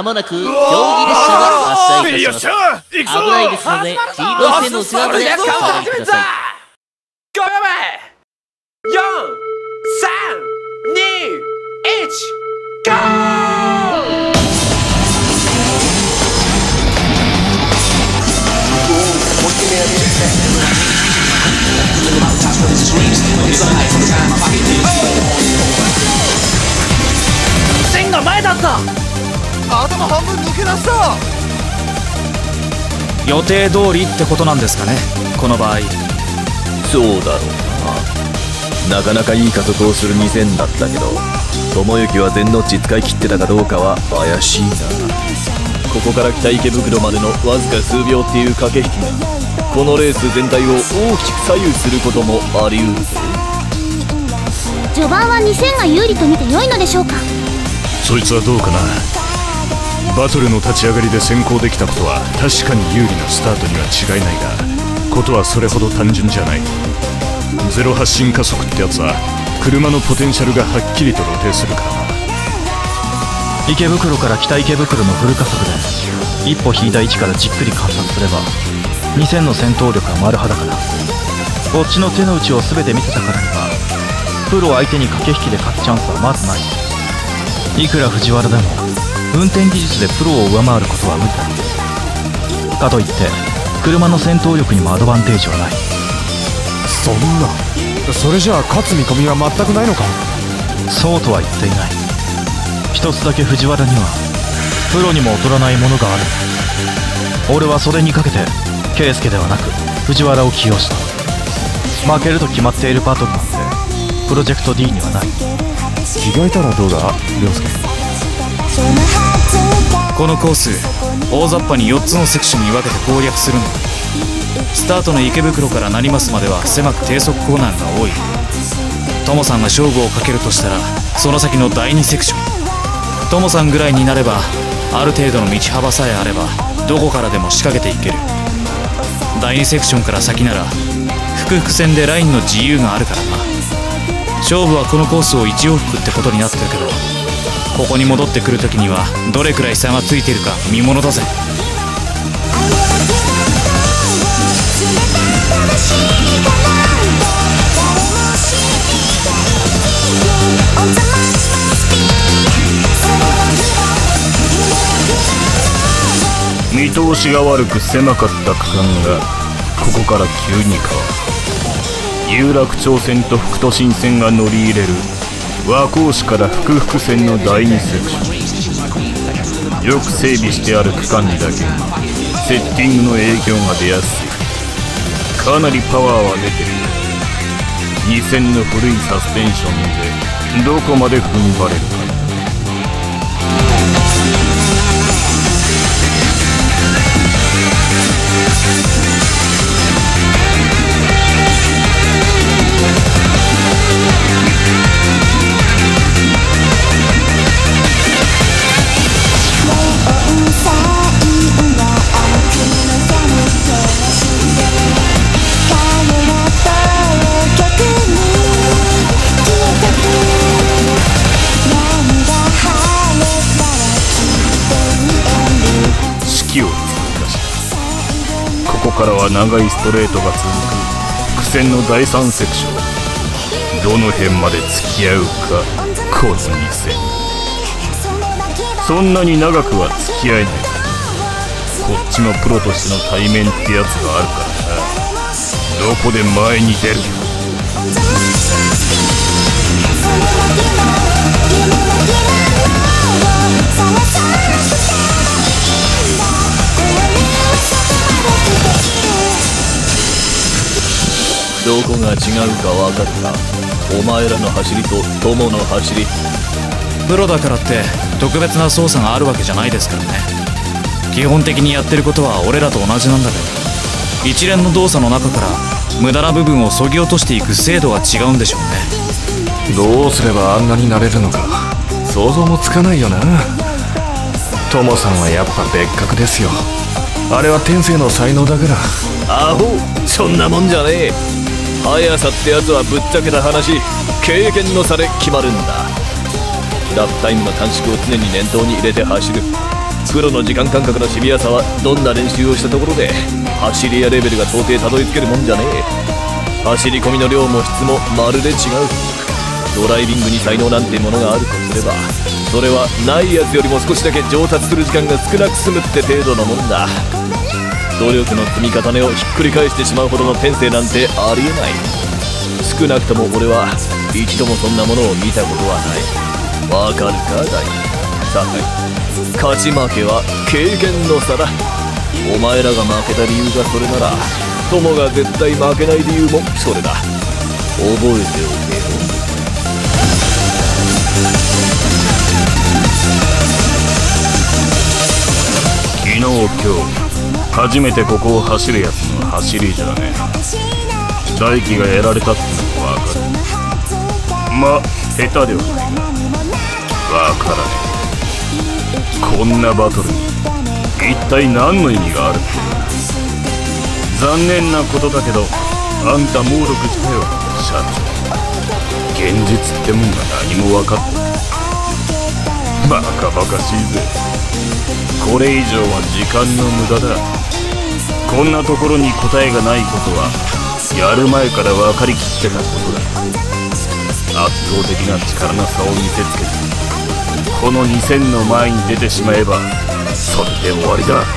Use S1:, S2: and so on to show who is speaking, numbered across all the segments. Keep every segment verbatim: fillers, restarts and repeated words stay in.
S1: まもなく競技列車が発車いたします。危ないですので黄色い線の内側までお下がりください。
S2: ごびょうめ、よん、さん、に、いち、ゴー！
S1: 線が前だった。
S3: 頭半分抜け出した。
S4: 予定通りってことなんですかね、この場合。
S5: そうだろうな。なかなかいい加速をするに線だったけど、智之は全ノッチ使い切ってたかどうかは怪しいな。ここから北池袋までのわずか数秒っていう駆け引きがこのレース全体を大きく左右することもありうるぜ。
S6: 序盤はに線が有利と見て良いのでしょうか。
S7: そいつはどうかな。バトルの立ち上がりで先行できたことは確かに有利なスタートには違いないが、ことはそれほど単純じゃない。ゼロ発進加速ってやつは車のポテンシャルがはっきりと露呈するからな。
S4: 池袋から北池袋のフル加速で一歩引いた位置からじっくり観察すればに線の戦闘力は丸裸だ。こっちの手の内を全て見せたからにはプロ相手に駆け引きで勝つチャンスはまずない。いくら藤原でも運転技術でプロを上回ることは無理だ。かといって車の戦闘力にもアドバンテージはない。
S3: そんな、それじゃあ勝つ見込みは全くないのか。
S4: そうとは言っていない。一つだけ藤原にはプロにも劣らないものがある。俺はそれにかけて圭介ではなく藤原を起用した。負けると決まっているバトルなんてプロジェクト D にはない。
S3: 着替えたらどうだ涼介。
S4: このコース大雑把によっつのセクションに分けて攻略するんだ。スタートの池袋から成増までは狭く低速コーナーが多い。トモさんが勝負をかけるとしたらその先のだいにセクション。トモさんぐらいになればある程度の道幅さえあればどこからでも仕掛けていける。だいにセクションから先なら複々線でラインの自由があるからな。勝負はこのコースをいち往復ってことになってるけど、ここに戻ってくる時にはどれくらい差がついているか見ものだぜ。
S7: 見通しが悪く狭かった区間がここから急に変わる。有楽町線と副都心線が乗り入れる和光市から福々線のだいにセクション。よく整備してある区間だけにセッティングの影響が出やすい。かなりパワーは出てる。に線の古いサスペンションでどこまで踏ん張れるか。ここからは長いストレートが続く苦戦のだいさんセクション。どの辺まで付き合うかこのに線。そんなに長くは付き合えない。こっちもプロとしての対面ってやつがあるからな。どこで前に出るか。
S5: どこが違うか分かるか。お前らの走りと友の走り。
S4: プロだからって特別な操作があるわけじゃないですからね。基本的にやってることは俺らと同じなんだけど、一連の動作の中から無駄な部分を削ぎ落としていく精度が違うんでしょうね。
S3: どうすればあんなになれるのか想像もつかないよな。トモさんはやっぱ別格ですよ。あれは天性の才能だから。
S5: アホ、そんなもんじゃねえ。速さってやつはぶっちゃけた話、経験の差で決まるんだ。ラップタイムの短縮を常に念頭に入れて走る。 プロの時間感覚のシビアさはどんな練習をしたところで走り屋レベルが到底たどり着けるもんじゃねえ。走り込みの量も質もまるで違う。ドライビングに才能なんてものがあるとすれば、それはないやつよりも少しだけ上達する時間が少なく済むって程度のもんだ。努力の積み重ねをひっくり返してしまうほどの天性なんてありえない。少なくとも俺は一度もそんなものを見たことはない。わかるか大さあ、勝ち負けは経験の差だ。お前らが負けた理由がそれなら、友が絶対負けない理由もそれだ。覚えておけよ。
S7: 昨日今日初めてここを走るやつの走りじゃねえ。大輝がやられたってのもわかる。まあ下手ではないがわからねえ。こんなバトルに一体何の意味があるって。残念なことだけどあんた猛毒したよ社長。現実ってもんが何も分かってない。バカバカしいぜ。これ以上は時間の無駄だ。こんなところに答えがないことはやる前から分かりきってたことだ。圧倒的な力の差を見せつけてこのにせんの前に出てしまえばそれで終わりだ。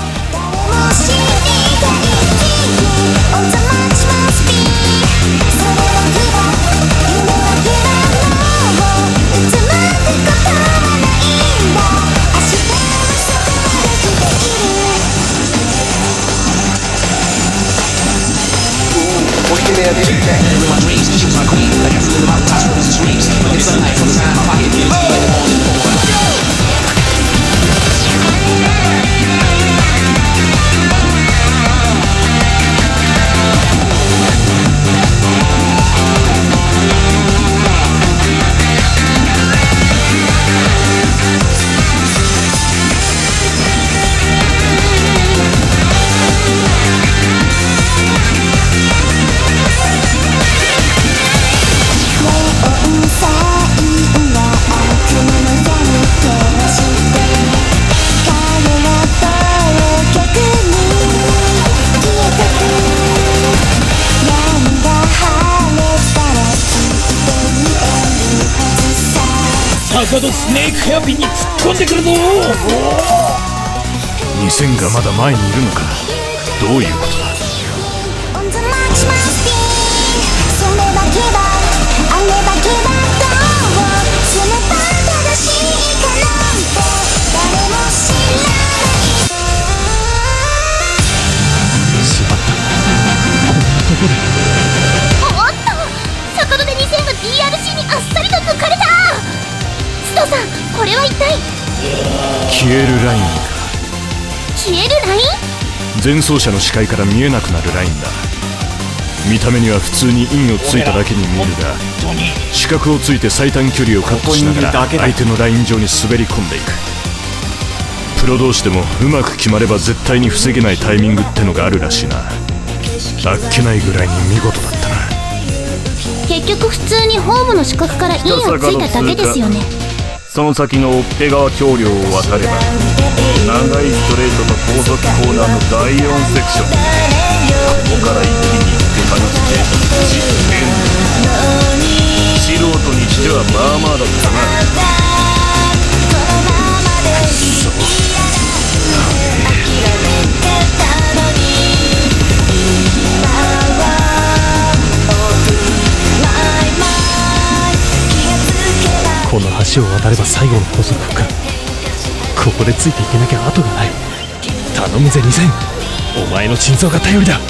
S8: 坂戸スネークヘアピンに突っ込んでくるぞ。
S3: にせんがまだ前にいるのか。どういうことだ。しまった、こんなとこで。
S6: おっと、坂戸でにせんが ディーアールシー にあっさりと抜かれた。須藤さん、これは一体。
S3: 消えるラインか。
S6: 消えるライン？
S3: 前走者の視界から見えなくなるラインだ。見た目には普通に印をついただけに見えるが、視覚をついて最短距離をカットしながら相手のライン上に滑り込んでいく。プロ同士でもうまく決まれば絶対に防げないタイミングってのがあるらしいな。あっけないぐらいに見事だったな。
S6: 結局普通にホームの視覚から印をついただけですよね。
S7: その先の追っ手川橋梁を渡れば長いストレートと高速コーナーのだいよんセクション。ここから一気に手放して実験。素人にしてはまあまあだったな。
S3: この橋を渡れば最後の高速区間。ここでついていけなきゃ後がない。頼むぜにせん、お前の心臓が頼りだ。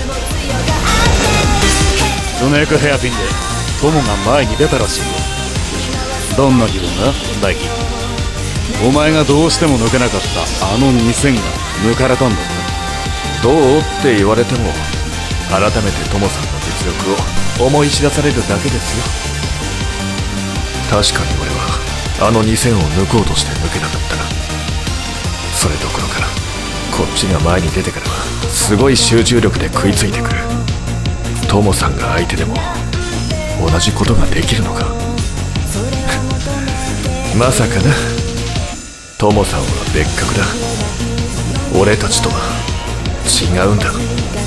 S7: スネークヘアピンでトモが前に出たらしいよ。どんな気分だ大輝。お前がどうしても抜けなかったあのにせんが抜かれたんだぞ。
S3: どうって言われても改めてトモさんの実力を思い知らされるだけですよ。確かに俺はあのにせんを抜こうとして抜けなかったな。それどころかこっちが前に出てからはすごい集中力で食いついてくる。トモさんが相手でも同じことができるのかまさかな。 トモさんは別格だ。俺たちとは違うんだ。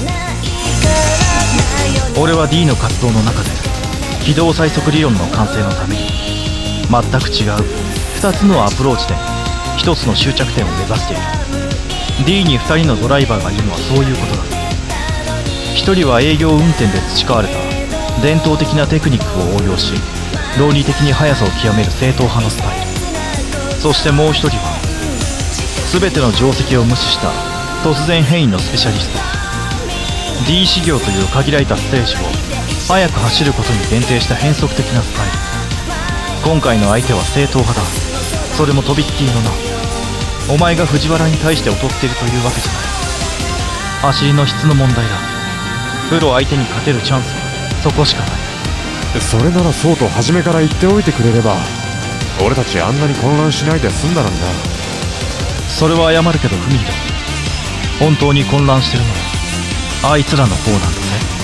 S9: 俺は D の活動の中で軌道最速理論の完成のために全く違うふたつのアプローチでひとつの終着点を目指している。 D にふたりのドライバーがいるのはそういうことだ。ひとりは営業運転で培われた伝統的なテクニックを応用し論理的に速さを極める正統派のスタイル。そしてもうひとりは全ての定石を無視した突然変異のスペシャリスト。 D 修行という限られたステージを速く走ることに限定した変則的なスタイル。今回の相手は正統派だ。それもとびっきりのな。お前が藤原に対して劣っているというわけじゃない。走りの質の問題だ。プロ相手に勝てるチャンスはそこしかない。
S10: それならそうと初めから言っておいてくれれば俺たちあんなに混乱しないで済んだのにな。
S9: それは謝るけどフミリだ。本当に混乱してるのはあいつらの方なんだぜ。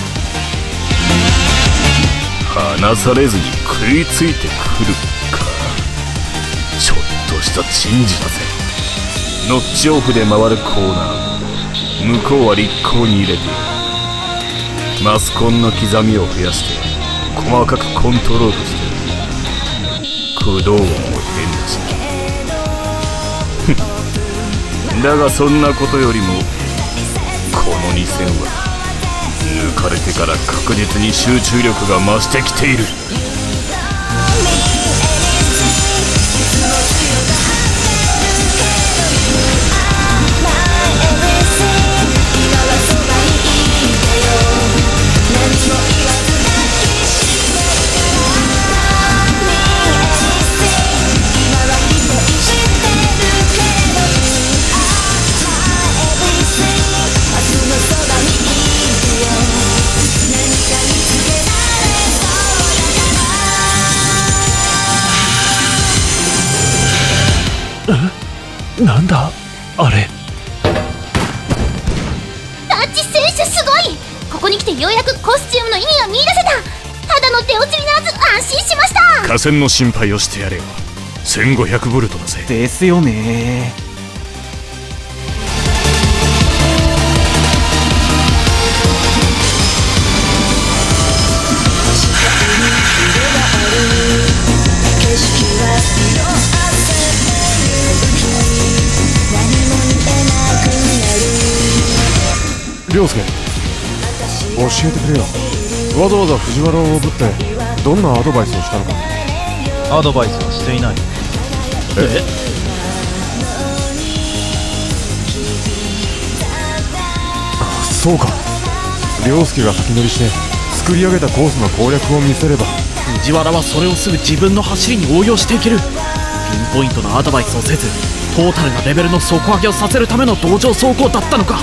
S3: 離されずに食いついてくるか。ちょっとした珍事だぜ。ノッチオフで回るコーナー向こうは立候に入れてマスコンの刻みを増やして細かくコントロールしてる。駆動音も変だしだがそんなことよりもこのに戦は抜かれてから確実に集中力が増してきている。
S10: なんだあれ。
S6: タッチ選手すごい。ここに来てようやくコスチュームの意味が見出せた。ただの手落ちにならず安心しました。
S3: 河川の心配をしてやれよ。せんごひゃくボルトだぜ。
S9: ですよね。
S10: 涼介、教えてくれよ。わざわざ藤原をおぶってどんなアドバイスをしたのか。
S9: アドバイスはしていない。
S10: えそうか。涼介が先乗りして作り上げたコースの攻略を見せれば
S11: 藤原はそれをすぐ自分の走りに応用していける。ピンポイントのアドバイスをせずトータルなレベルの底上げをさせるための道場走行だったのか。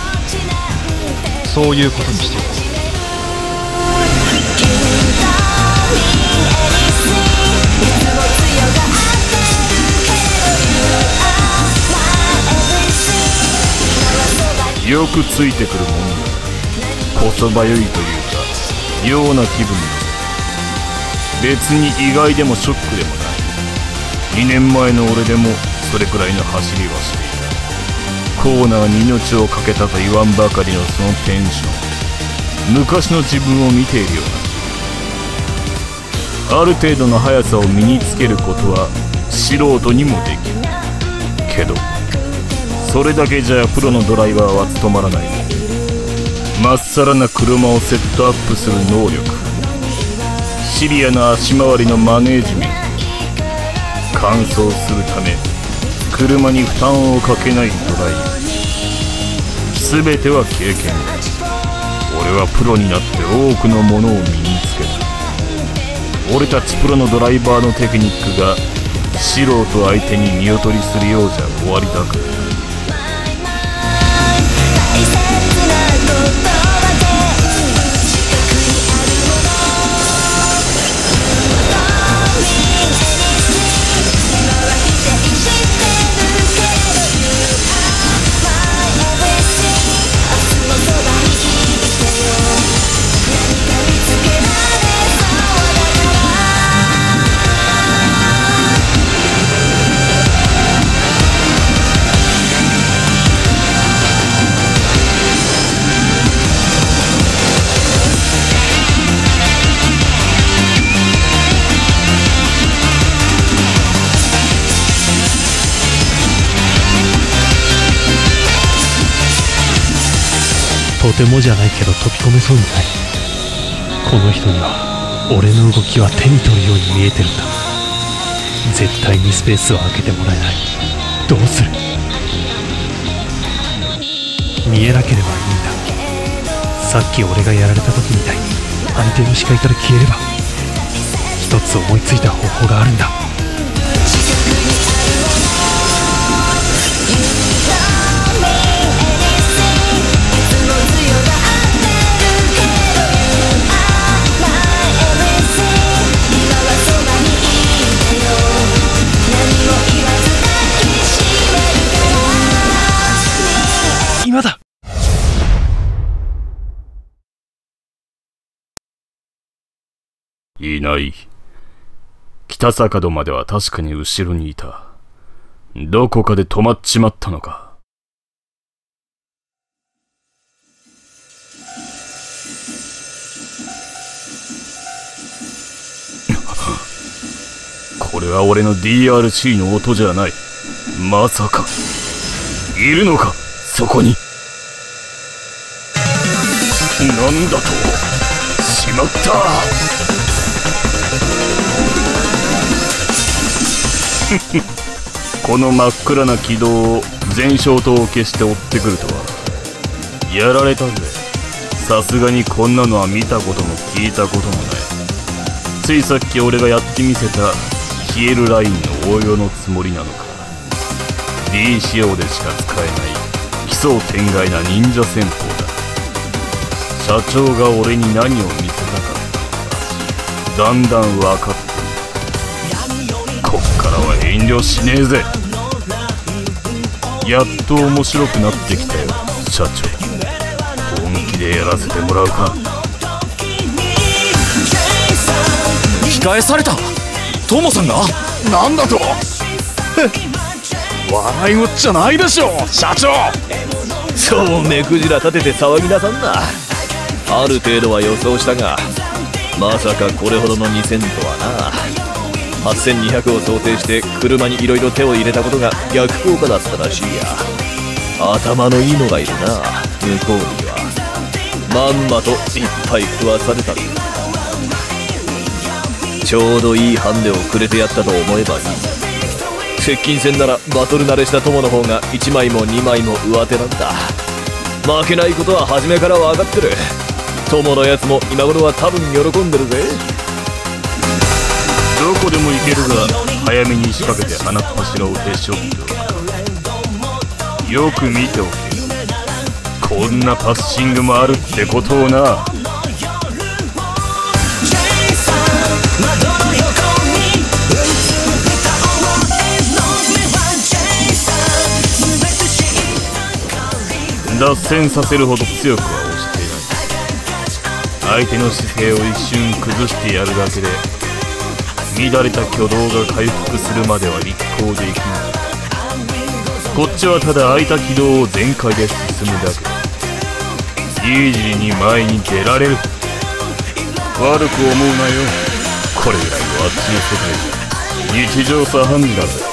S9: そういうことにしておこう。
S3: よくついてくるもんだ。こそばゆいというかような気分だ。別に意外でもショックでもない。にねんまえの俺でもそれくらいの走りはしていた。コーナーに命を懸けたと言わんばかりのそのテンション、昔の自分を見ているような。ある程度の速さを身につけることは素人にもできるけど、それだけじゃプロのドライバーは務まらない。まっさらな車をセットアップする能力、シビアな足回りのマネージメント、完走するため車に負担をかけないドライブ、全ては経験。俺はプロになって多くのものを身につけた。俺たちプロのドライバーのテクニックが素人相手に見劣りするようじゃ終わりだく。
S12: とてもじゃないけど飛び込めそうにない。この人には俺の動きは手に取るように見えてるんだ。絶対にスペースは空けてもらえない。どうする？見えなければいいんだ。さっき俺がやられた時みたいに相手の視界から消えれば。一つ思いついた方法があるんだ。今だ。
S7: いない。北坂戸までは確かに後ろにいた。どこかで止まっちまったのか。これは俺の ディーアールシー の音じゃない。まさかいるのかそこに。なんだと。しまった。この真っ暗な軌道を全消灯を消して追ってくるとはやられたぜ。さすがにこんなのは見たことも聞いたこともない。ついさっき俺がやってみせた消えるラインの応用のつもりなのか。 D 仕様でしか使えない奇想天外な忍者戦法だ。社長が俺に何を見せたかったのかだんだん分かってこっからは遠慮しねえぜ。やっと面白くなってきたよ社長。本気でやらせてもらうか。
S4: 控えされた。トモさんが
S7: なんだと。
S11: 笑いごっちゃないでしょ社長。
S5: そう目くじら立てて騒ぎなさんな。ある程度は予想したがまさかこれほどのにせんとはな。はっせんにひゃくを想定して車にいろいろ手を入れたことが逆効果だったらしいや。頭のいいのがいるな向こうには。まんまといっぱい食わされたんだ。ちょうどいいハンデをくれてやったと思えばいい。接近戦ならバトル慣れした友の方がいちまいもにまいも上手なんだ。負けないことは初めから分かってる。友のやつも今頃は多分喜んでるぜ。
S7: どこでも行けるが早めに仕掛けて鼻っ柱をへし折っておくか。よく見ておけ。こんなパッシングもあるってことをな。脱線させるほど強くは押していない。相手の姿勢を一瞬崩してやるだけで乱れた挙動が回復するまでは立行できない。こっちはただ空いた軌道を全開で進むだけ。イージーに前に出られる。悪く思うなよ。これぐらいのあっちの世界じゃ日常茶飯事だぜ。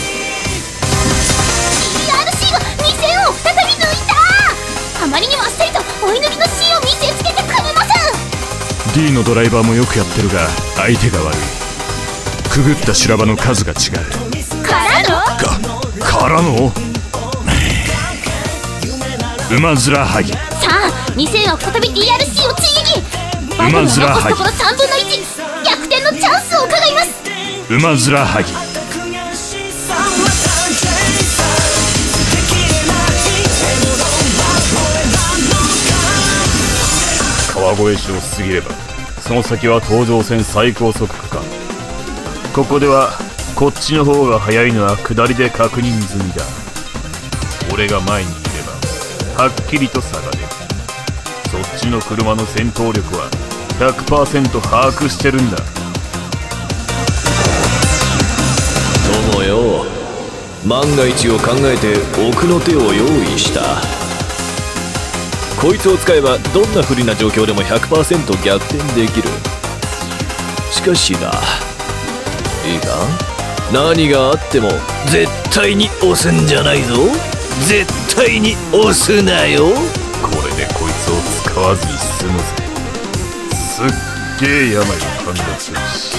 S6: あまりにもあっさりと追い抜きのシーンを見せつけてくれません。
S3: D のドライバーもよくやってるが相手が悪い。くぐった修羅場の数が違う。
S6: からの
S3: かからの馬面はぎ。
S6: さあにせんは再び ディーアールシー を追撃。バトルの残すところさんぶんのいち逆転のチャンスを伺います。
S3: 馬面はぎ。
S7: 川越市を過ぎればその先は東上線最高速区間。ここではこっちの方が速いのは下りで確認済みだ。俺が前にいればはっきりと差が出る。そっちの車の戦闘力は ひゃくパーセント 把握してるんだ。
S5: 友よ、万が一を考えて奥の手を用意した。こいつを使えばどんな不利な状況でも ひゃくパーセント 逆転できる。しかしだ、いいか、何があっても絶対に押すんじゃないぞ。絶対に押すなよ。
S7: これでこいつを使わずに済むぜ。すっげえ病が陥落するし。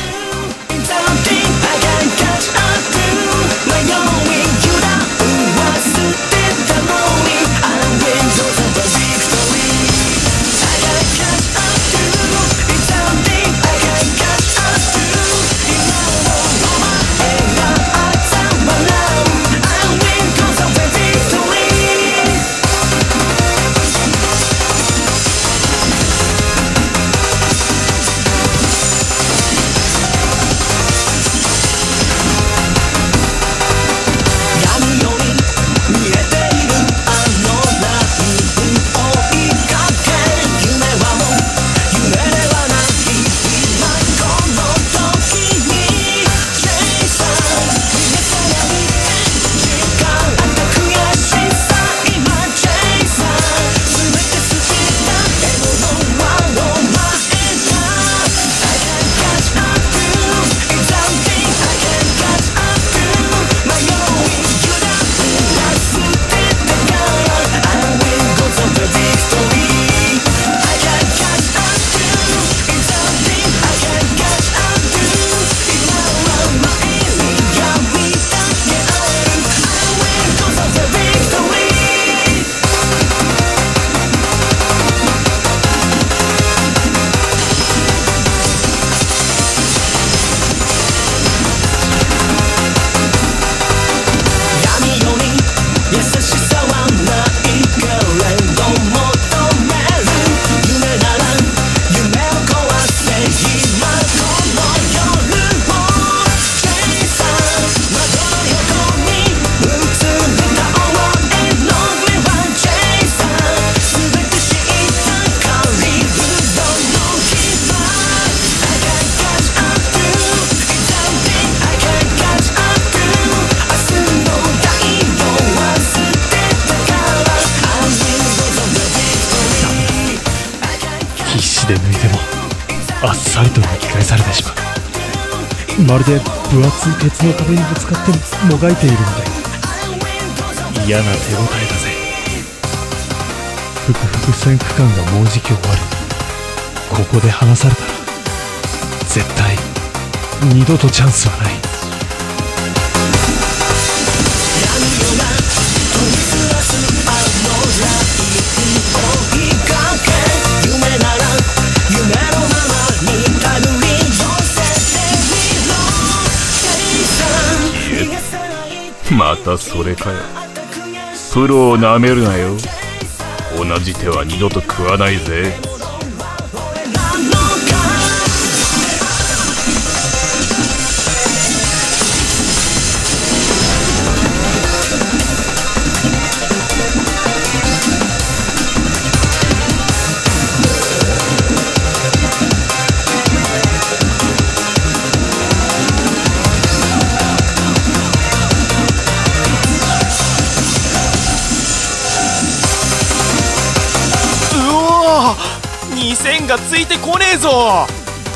S12: で抜いてもあっさりと抜き返されてしまう。まるで分厚い鉄の壁にぶつかってもがいているので嫌な手応えだぜ。複々戦区間がもうじき終わる。ここで離されたら絶対二度とチャンスはない。
S7: またそれかよ。プロをなめるなよ。同じ手は二度と食わないぜ。
S2: にせんがついてこねえぞ。
S8: あ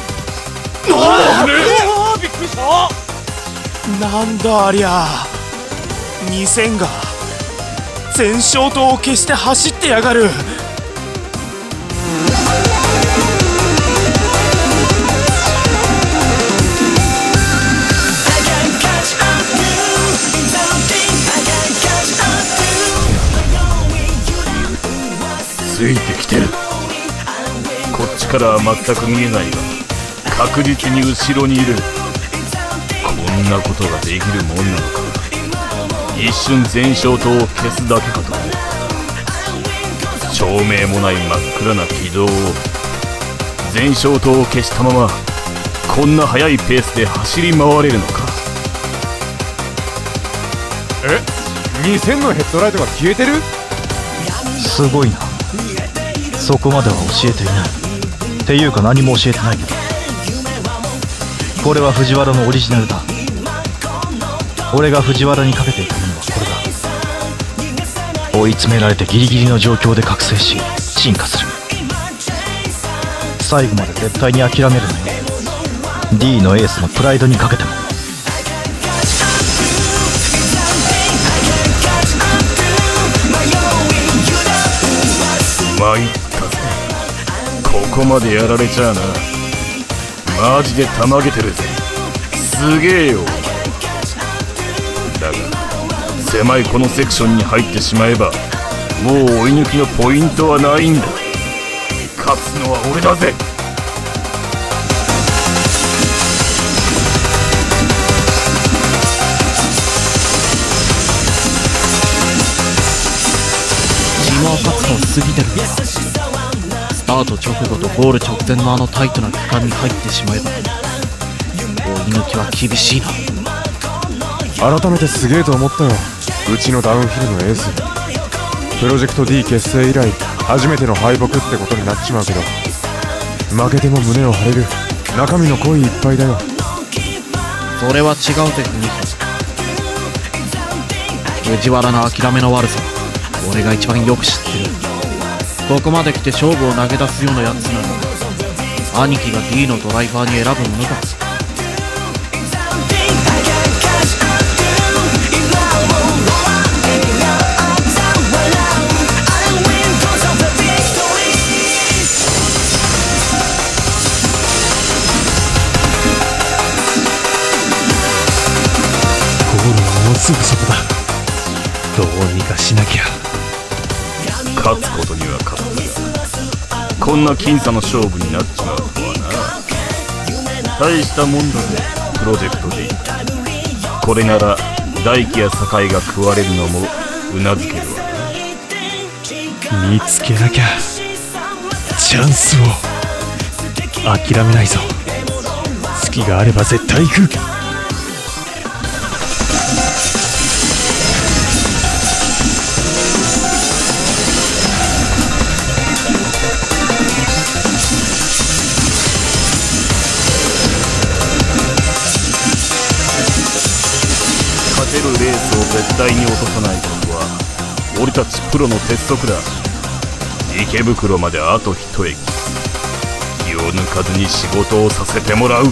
S8: あ、びっくりした。
S2: なんだありゃ。にせんが全消灯を消して走ってやがる。
S7: ついてきてる。こっちからは全く見えないが確実に後ろにいる。こんなことができるもんなのか。一瞬全消灯を消すだけかと思った。照明もない真っ暗な軌道を全消灯を消したままこんな速いペースで走り回れるのか。
S10: え、にせんのヘッドライトが消えてる？
S9: すごいな。そこまでは教えていない。っていうか何も教えてないけど、これは藤原のオリジナルだ。俺が藤原にかけていたものはこれだ。追い詰められてギリギリの状況で覚醒し進化する。最後まで絶対に諦めるなよ。 D のエースのプライドにかけても。
S7: 参ったぜ。 こまでやられちゃあな。マジでたまげてるぜ。すげえよ。だが狭いこのセクションに入ってしまえばもう追い抜きのポイントはないんだ。勝つのは俺だぜ。
S11: 自分は勝つの過ぎてるんだ。スタート直後とゴール直前のあのタイトな区間に入ってしまえば追い抜きは厳しいな。
S10: 改めてすげえと思ったよ、うちのダウンヒルのエース。プロジェクト D 結成以来初めての敗北ってことになっちまうけど、負けても胸を張れる中身の濃いいっぱいだよ。
S11: それは違うぜ文彦。藤原の諦めの悪さ俺が一番よく知ってる。ここまで来て勝負を投げ出すようなやつなら兄貴が D のドライバーに選ぶものか。
S12: ゴールはもうすぐそこだ。どうにかしなきゃ。
S7: 勝つことには勝ったがこんな僅差の勝負になっちまうとはな。大したもんだぜプロジェクト D。 これなら大輝や酒井が食われるのもうなずけるわ
S12: な。見つけなきゃチャンスを。諦めないぞ。好きがあれば絶対行く。
S7: 勝てるレースを絶対に落とさないことは俺たちプロの鉄則だ。池袋まであと一駅。気を抜かずに仕事をさせてもらう。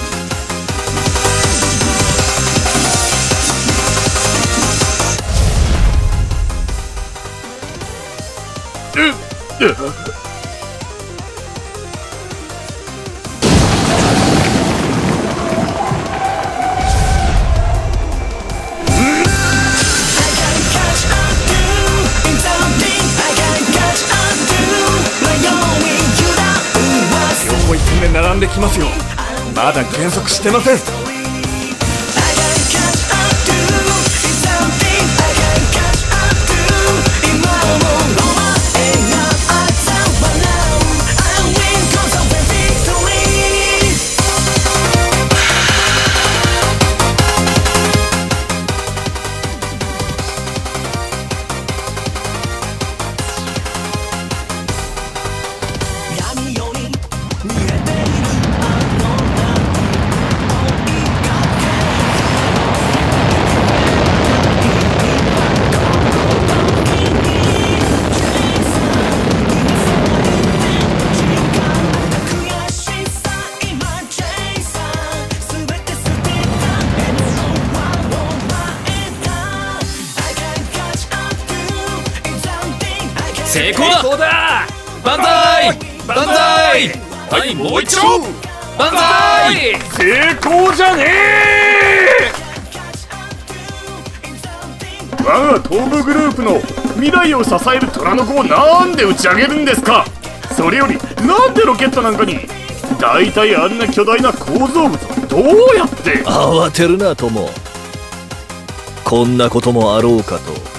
S7: うっ
S13: 並んできますよ。まだ減速してません。
S4: 成功だ。万歳万歳。はい、もう一度万歳。
S7: 成功じゃねえ。我が東部グループの未来を支える虎の子をなんで打ち上げるんですか。それよりなんでロケットなんかに。大体あんな巨大な構造物をどうやって。
S5: 慌てるな友。こんなこともあろうかと。